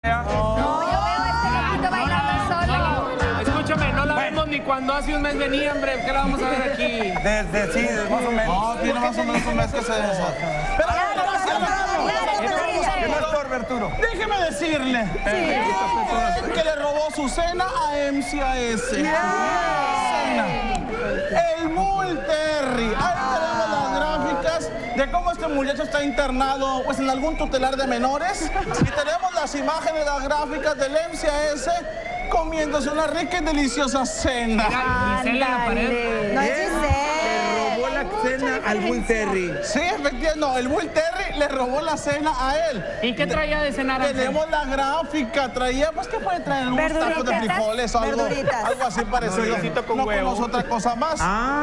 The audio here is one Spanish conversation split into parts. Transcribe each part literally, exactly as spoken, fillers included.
No, yo veo a este loquito bailando solo. Escúchame, no la vemos ni cuando hace un mes venía, hombre. ¿Qué la vamos a ver aquí? Desde, sí, más o menos. No, tiene más o menos un mes que se deshace. Pero ¿Qué más torbe, Arturo? déjeme decirle que le robó su cena a M C A S. Cena. El Bull Terry. Ahí tenemos las gráficas de cómo este muchacho está internado pues en algún tutelar de menores. Y tenemos las imágenes, las gráficas del M C A S comiéndose una rica y deliciosa cena. Gisela en la pared. No es Le robó la cena al Bull Terry. Sí, efectivamente, no, el Bull Terry le robó la cena a él. ¿Y qué traía de cenar? Tenemos la gráfica, traía, pues, ¿qué puede traer? Unos tacos de Verduritas. frijoles o algo, Verduritas. algo así parecido. Verdurita con no huevo. conoce otra cosa más.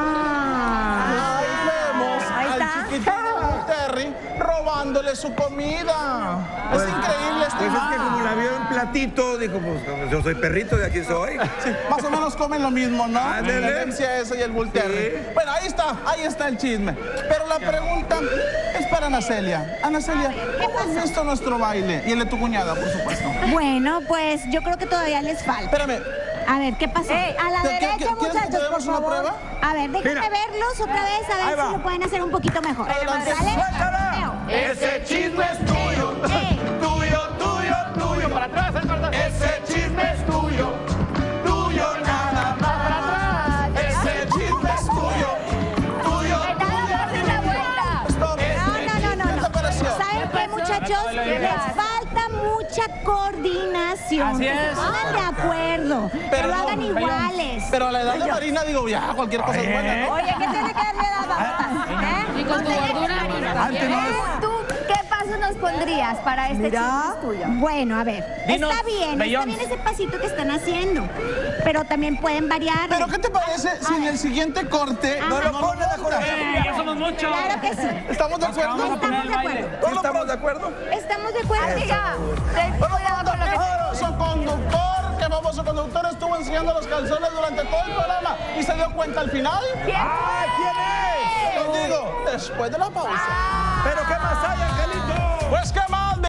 Ah. Ahí vemos Ahí al está. chiquitín Bull Terry robándole su comida. Es increíble esta Pues es que imagen. como la vio en platito, dijo, pues yo soy perrito, de aquí soy. Sí, más o menos comen lo mismo, ¿no? Ándale. El M C A S y el Bull Terry. Bueno, ahí está, ahí está el chisme. Pero la pregunta es para Ana Celia. Ana Celia, ¿cómo has visto nuestro baile? Y el de tu cuñada, por supuesto. Bueno, pues yo creo que todavía les falta. Espérame, A ver, ¿qué pasó? Ey, a la ¿Te- qué- derecha, qué- ¿quieres que te muchachos, por demos una favor. prueba? A ver, déjenme Mira. verlos otra vez, a Ahí ver va. si lo pueden hacer un poquito mejor. Adelante. ¿Sale? ¡Suéltala! Ese chisme es tuyo. Eh, Tuyo, tuyo, tuyo. Para atrás, ¿eh? Para atrás. Ese chisme es tuyo. Tuyo nada más. Para atrás. Ese chisme es tuyo. Tuyo, Me da la vuelta y la vuelta. Stop. No, no, no, ¿Qué no, te no. pareció? ¿Saben qué, muchachos? Baila, Les baila. falta mucha coordinación. Así Que es. se pongan de acuerdo. Que Pero lo no, hagan pero- iguales. Pero a la edad de Marina, digo, ya, cualquier cosa es buena, ¿no? Oye, ¿qué tiene que ver la edad, babotas? ¿Eh? Y con tu gordura, Antes no es... ¿Tú qué pasos nos pondrías para este Mira. chisme es tuyo? Bueno, a ver, Dinos, está bien, Beyoncé. está bien ese pasito que están haciendo, pero también pueden variar. Pero ¿qué te parece si en el siguiente corte Ajá. no lo No pone de acuerdo? Eh, ya somos muchos. Claro que sí. ¿Estamos de acuerdo? Vamos a poner el Estamos de baile. acuerdo. ¿Sí estamos de acuerdo? Estamos de acuerdo. Amiga, ten cuidado con lo que... Famoso conductor, que famoso conductor estuvo enseñando los calzones durante todo el programa y se dio cuenta al final. ¿Quién? ¡Ah, quién es! Les digo, después de la pausa. Ah. ¿Pero qué más hay, Angelito? Pues qué más.